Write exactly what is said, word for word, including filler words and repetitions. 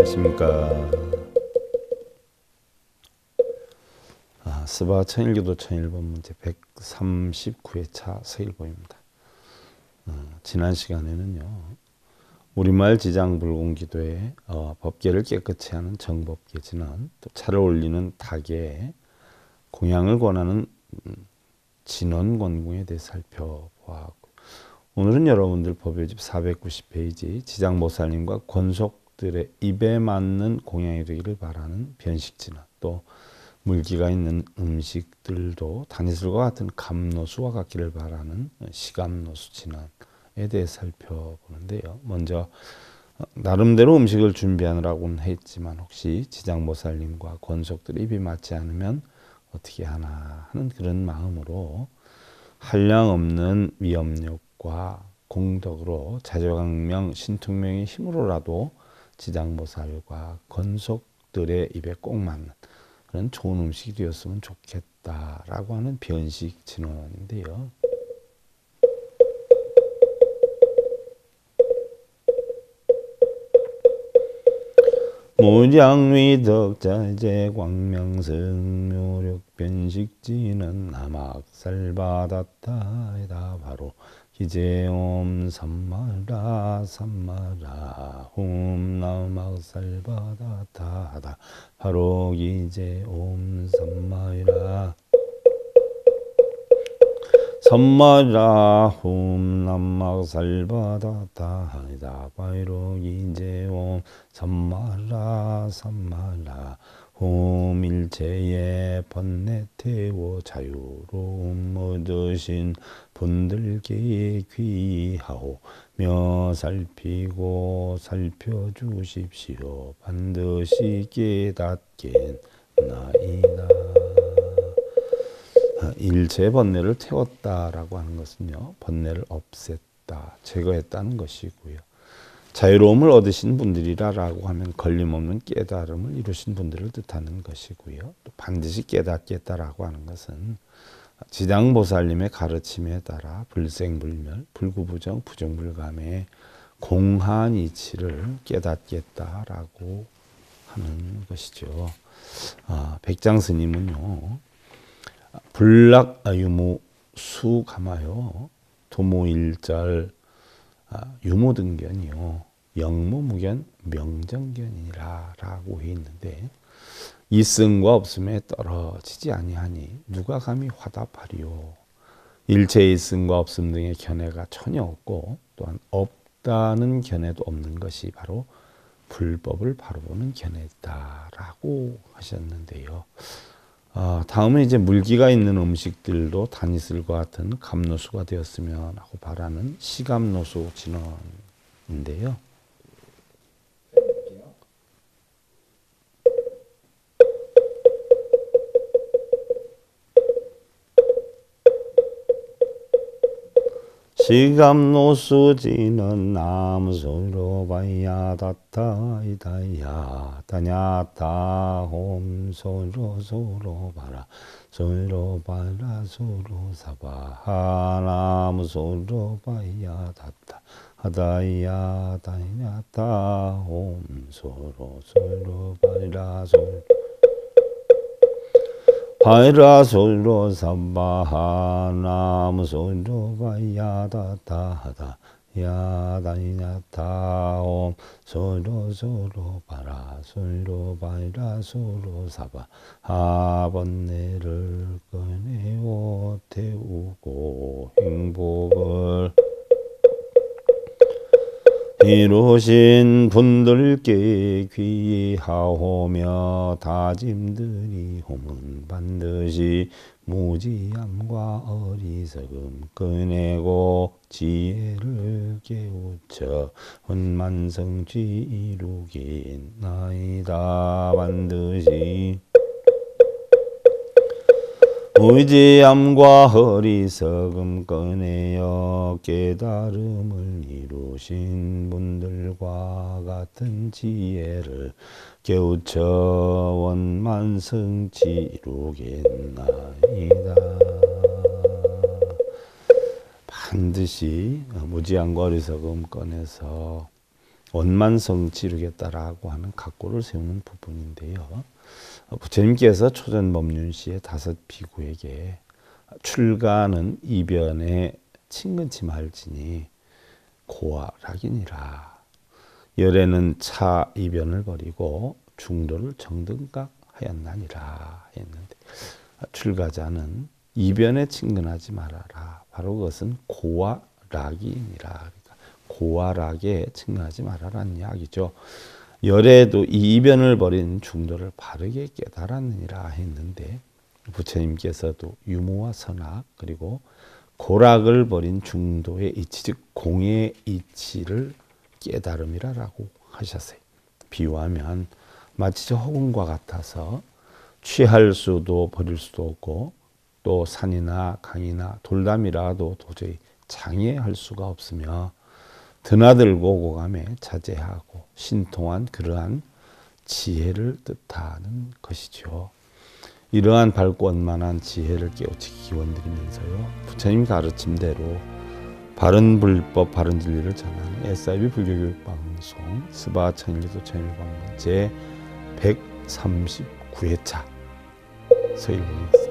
안녕하십니까. 아, 스바 천일교도 천일 번 문제 백삼십구 회차 서일보입니다. 어, 지난 시간에는요, 우리말 지장불공기도에 어, 법계를 깨끗이 하는 정법계지는 또 차를 올리는 타계에 공양을 권하는 음, 진원권궁에 대해 살펴보았고, 오늘은 여러분들 법요집 사백구십 페이지 지장보살님과 권속들의 입에 맞는 공양이 되기를 바라는 변식진원, 또 물기가 있는 음식들도 다니술과 같은 감노수와 같기를 바라는 시감노수 진원에 대해 살펴보는데요. 먼저 나름대로 음식을 준비하느라고는 했지만 혹시 지장보살님과 권속들의 입이 맞지 않으면 어떻게 하나 하는 그런 마음으로 한량없는 위엄력과 공덕으로 자조강명 신통명의 힘으로라도 지장보살과 권속들의 입에 꼭 맞는 그런 좋은 음식이 되었으면 좋겠다라고 하는 변식 진원인데요. 무장위덕자재 광명승 묘력 변식지는 남악살바다타이다 바로 기제옴 삼마라 삼마라 홈 남악살바다타다 바로 기제옴 삼마라 삼마라 홈 남막살바다타이다 바로 기제옴 삼마라 삼마라 홈 일체의 번뇌 태워 자유로움 얻으신 분들께 귀하오 며 살피고 살펴주십시오 반드시 깨닫겠나이다. 일체 번뇌를 태웠다라고 하는 것은요, 번뇌를 없앴다, 제거했다는 것이고요. 자유로움을 얻으신 분들이라고 하면 걸림없는 깨달음을 이루신 분들을 뜻하는 것이고요. 또 반드시 깨닫겠다라고 하는 것은 지장보살님의 가르침에 따라 불생불멸, 불구부정, 부정불감의 공한 이치를 깨닫겠다라고 하는 것이죠. 아, 백장스님은요, 불락유무 수감하여 도모일절 유모등견이요 영모무견 명정견이라 라고 해 있는데, 있음과 없음에 떨어지지 아니하니 누가 감히 화답하리요. 일체의 있음과 없음 등의 견해가 전혀 없고 또한 없다는 견해도 없는 것이 바로 불법을 바로 보는 견해다라고 하셨는데요. 아, 다음은 이제 물기가 있는 음식들도 다니슬과 같은 감노수가 되었으면 하고 바라는 시감노수 진원인데요. 시감노수지는 남수로 봐야 다타이다야 다냐타 홈소로 소로 봐라 소로 봐라 소로 사바 남수로 봐야 다타 하다야 다냐타 홈소로 소로 봐라 소로 바이라솔로 삼바하 나무솔로 바야다다하다 야다이냐타옴 솔로 솔로 바라 솔로 바이라 솔로 사바 하번뇌를 꺼내오 태우고 행복을 이루신 분들께 귀하오며 다짐들이 홈은 반드시 무지함과 어리석음 꺼내고 지혜를 깨우쳐 혼만성취 이루겠나이다. 반드시 무지함과 어리석음 꺼내어 깨달음을 이루신 분들과 같은 지혜를 깨우쳐 원만성취 이루겠나이다. 반드시 무지함과 어리석음 꺼내서 원만성 지르겠다라고 하는 각고를 세우는 부분인데요. 부처님께서 초전법륜시의 다섯 비구에게 출가는 이변에 친근치 말지니 고와 락이니라. 열에는 차 이변을 버리고 중도를 정등각 하였나니라 했는데, 출가자는 이변에 친근하지 말아라. 바로 그것은 고와 락이니라. 그러니까 고와 락에 친근하지 말아라는 이야기죠. 열에도 이 이변을 버린 중도를 바르게 깨달았느니라 했는데, 부처님께서도 유무와 선악 그리고 고락을 버린 중도의 이치, 즉 공의 이치를 깨달음이라고 하셨어요. 비유하면 마치 허공과 같아서 취할 수도 버릴 수도 없고, 또 산이나 강이나 돌담이라도 도저히 장애할 수가 없으며, 드나들고 오감에 자제하고 신통한 그러한 지혜를 뜻하는 것이죠. 이러한 밝고 원만한 지혜를 깨우치기 기원드리면서요, 부처님 가르침대로 바른 불법 바른 진리를 전하는 에스아이비 불교교육 방송 스바 천일기도 천일방문 제 백삼십구 회차 서일봉이었습니다.